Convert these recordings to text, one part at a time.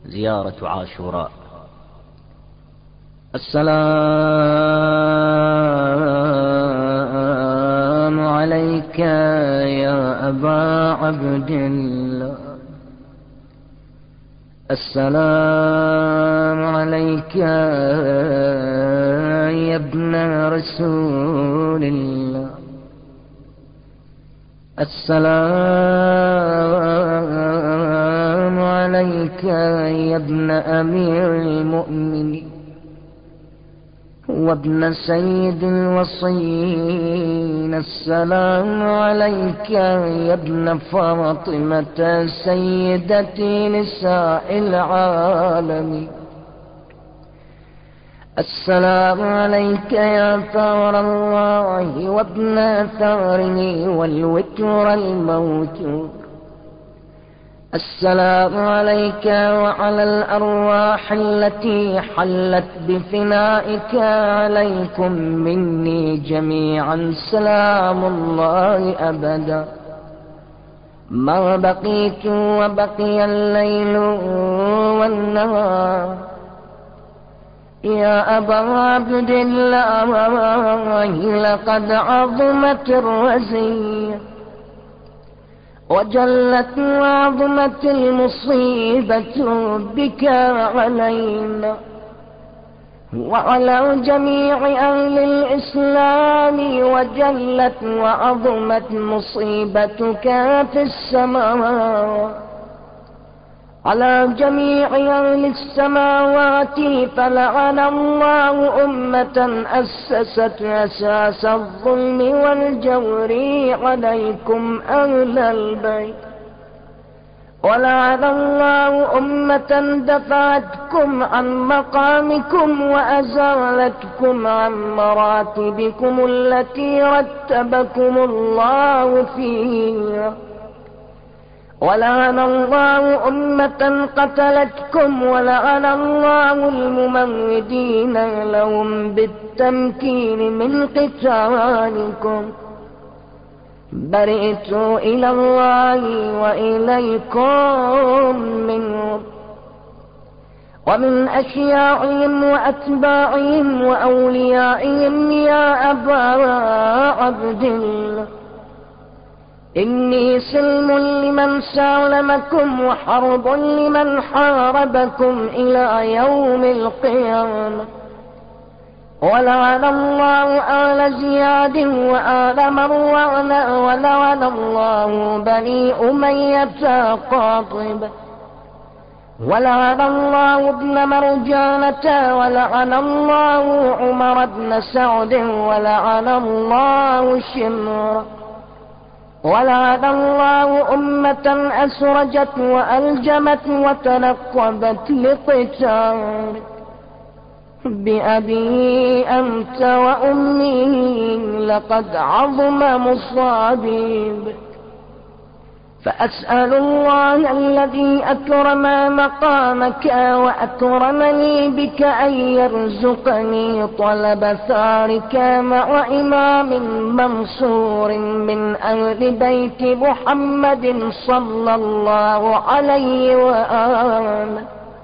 زيارة عاشوراء. السلام عليك يا أبا عبد الله، السلام عليك يا ابن رسول الله، السلام عليك يا ابن أمير المؤمنين وابن سيد الوصيين، السلام عليك يا ابن فاطمة سيدتي نساء العالمين، السلام عليك يا ثار الله وابن ثاره والوتر الموتور، السلام عليك وعلى الأرواح التي حلت بفنائك، عليكم مني جميعا سلام الله أبدا ما بقيت وبقي الليل والنهار. يا أبا عبد الله لقد عظمت الرزية وجلت وعظمت المصيبة بك علينا وعلى جميع أهل الإسلام، وجلت وعظمت مصيبتك في السماوات على جميع أهل السماوات، فلعن الله أمة أسست أساس الظلم والجور عليكم أهل البيت، ولعن الله أمة دفعتكم عن مقامكم وأزالتكم عن مراتبكم التي رتبكم الله فيها، ولعن الله أمة قتلتكم، ولعن الله الممهدين لهم بالتمكين من قتالكم. برئت إلى الله وإليكم منهم ومن أشياعهم وأتباعهم وأوليائهم يا أبا عبد الله، إني سلم لمن سالمكم وحرب لمن حاربكم إلى يوم القيامة. ولعن الله آل زياد وآل مروان، ولعن الله بني أمية قاطبة، ولعن الله ابن مرجانة، ولعن الله عمر بن سعد، ولعن الله شمر، ولعن الله أمة أسرجت وألجمت وتنقبت لقتال. بأبي أنت وأمي لقد عظم مصابي، فأسأل الله الذي أكرم مقامك وأكرمني بك أن يرزقني طلب ثارك مع إمام منصور من أهل بيت محمد صلى الله عليه وآله.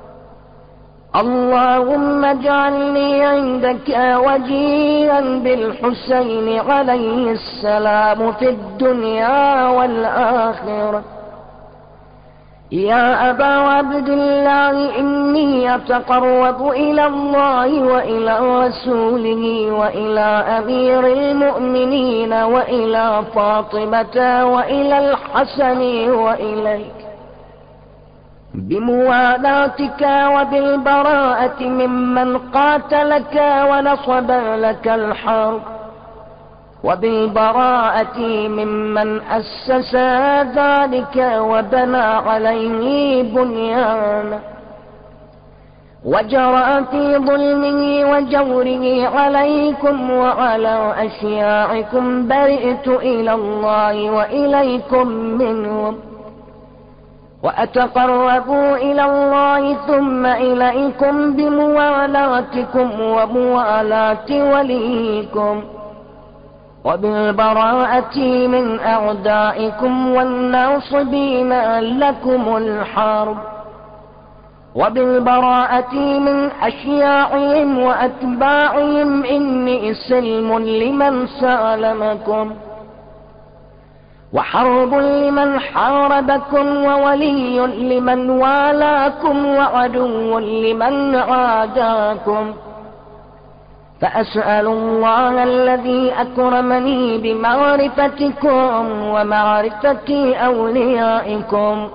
اللهم اجعلني عندك وجيها بالحسين عليه السلام في الدنيا والآخرة. يا أبا عبد الله إني أتقرب إلى الله وإلى رسوله وإلى أمير المؤمنين وإلى فاطمة وإلى الحسن وإليك بموالاتك وبالبراءة ممن قاتلك ونصب لك الحرب، وبالبراءة ممن أسس ذلك وبنى عليه بنيانا وجرى في ظلمه وجوره عليكم وعلى أشياعكم. برئت إلى الله وإليكم منهم وأتقرب إلى الله ثم إليكم بموالاتكم وموالاة وليكم وبالبراءة من أعدائكم والناصبين لكم الحرب، وبالبراءة من أشياعهم وأتباعهم إني سلم لمن سالمكم وحرب لمن حاربكم وولي لمن والاكم وعدو لمن عاداكم. فأسأل الله الذي أكرمني بمعرفتكم ومعرفة أوليائكم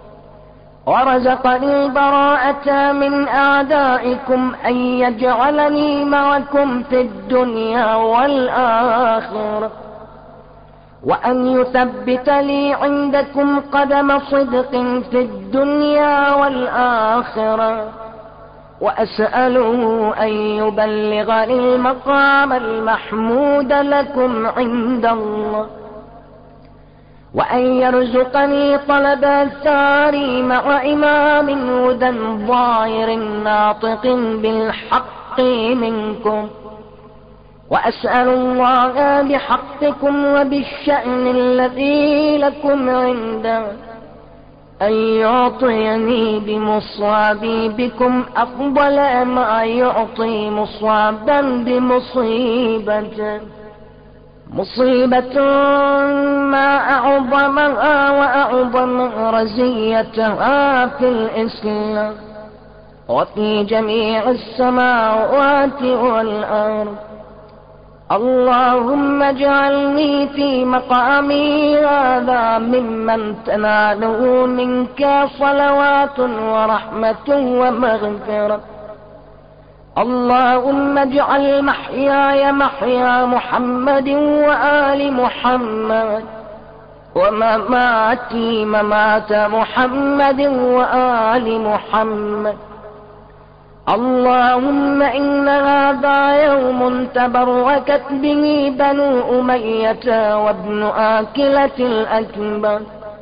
ورزقني البراءة من أعدائكم أن يجعلني معكم في الدنيا والآخرة وأن يثبت لي عندكم قدم صدق في الدنيا والآخرة وأسأله أن يبلغني المقام المحمود لكم عند الله وأن يرزقني طلب الثاري مع إمام هدى ظاهر ناطق بالحق منكم. وأسأل الله بحقكم وبالشأن الذي لكم عنده أن يعطيني بمصابي بكم أفضل ما يعطي مصابا بمصيبة، مصيبة ما أعظمها وأعظم رزيتها في الإسلام وفي جميع السماوات والأرض. اللهم اجعلني في مقامي هذا ممن تناله منك صلوات ورحمة ومغفرة. اللهم اجعل محياي محيا محمد وآل محمد ومماتي ممات محمد وآل محمد. اللهم إن هذا يوم تبركت به بنو أمية وابن آكلة الأكبر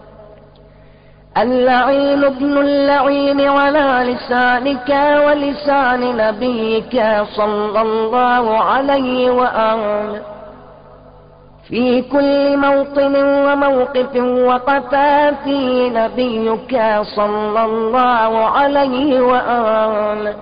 اللعين ابن اللعين على لسانك ولسان نبيك صلى الله عليه وآله في كل موطن وموقف وقف فيه نبيك صلى الله عليه وآله.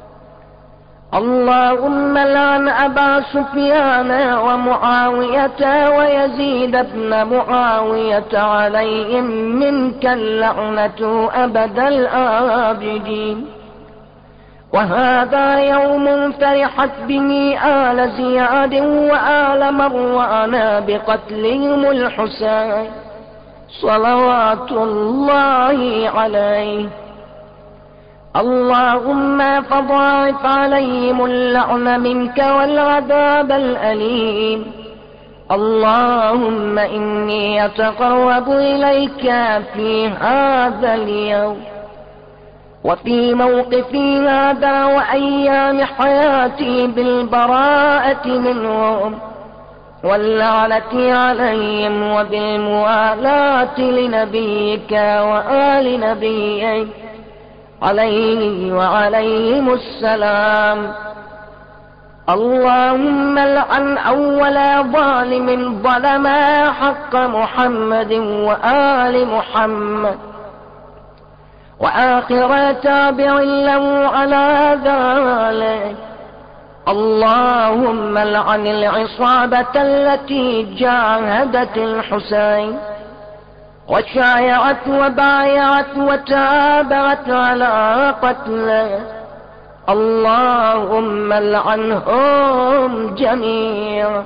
اللهم لعن أبا سفيان ومعاوية ويزيد بن معاوية عليهم منك اللعنة أبد الآبدين. وهذا يوم فرحت به آل زياد وآل مروان بقتلهم الحسين صلوات الله عليه. اللهم فضاعف عليهم اللعن منك والعذاب الأليم. اللهم إني أتقرب إليك في هذا اليوم وفي موقفي هذا وأيام حياتي بالبراءة منهم واللعنة عليهم وبالموالاة لنبيك وآل نبيك عليه وعليهم السلام. اللهم لعن أول ظالم ظلم حق محمد وآل محمد وآخر تابع له على ذلك. اللهم لعن العصابة التي جاهدت الحسين وشايعت وبايعت وتابعت على قتله. اللهم لعنهم جميعا.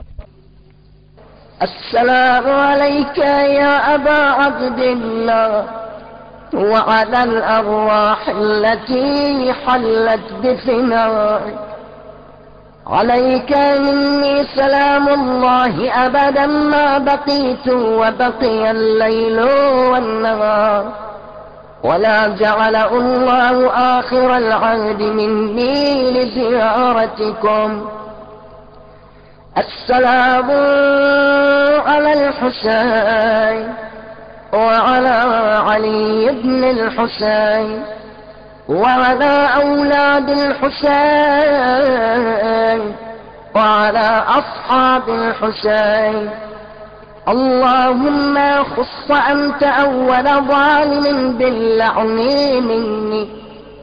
السلام عليك يا أبا عبد الله وعلى الأرواح التي حلت بفنائك. عليك مني سلام الله أبدا ما بقيت وبقي الليل والنهار ولا جعل الله آخر العهد مني لزيارتكم. السلام على الحسين وعلى علي بن الحسين وعلى أولاد الحسين وعلى أصحاب الحسين. اللهم خص أنت أول ظالم باللعن مني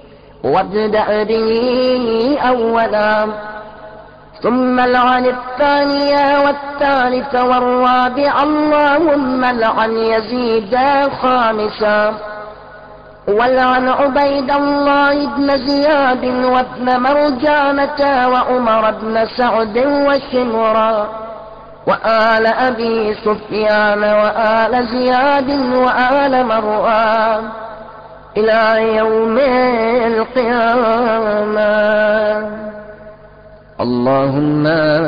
وابدأ به أولا، ثم العن الثانية والثالثة والرابعة، اللهم العن يزيد خامسا، والعن عبيد الله بن زياد وابن مرجانة وعمر بن سعد وشمرا وآل أبي سفيان وآل زياد وآل مروان إلى يوم القيامة. اللهم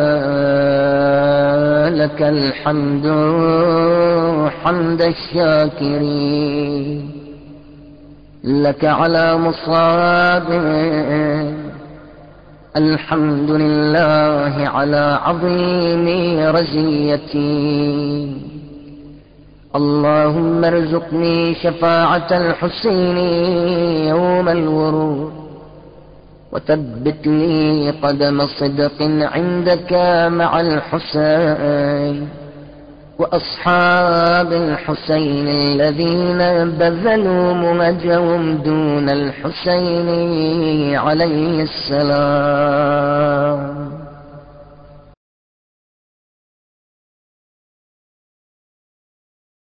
لك الحمد حمد الشاكرين، لك على مصاب، الحمد لله على عظيم رزيتي. اللهم ارزقني شفاعة الحسين يوم الورود، وثبت لي قدم صدق عندك مع الحسين وأصحاب الحسين الذين بذلوا مهجهم دون الحسين عليه السلام.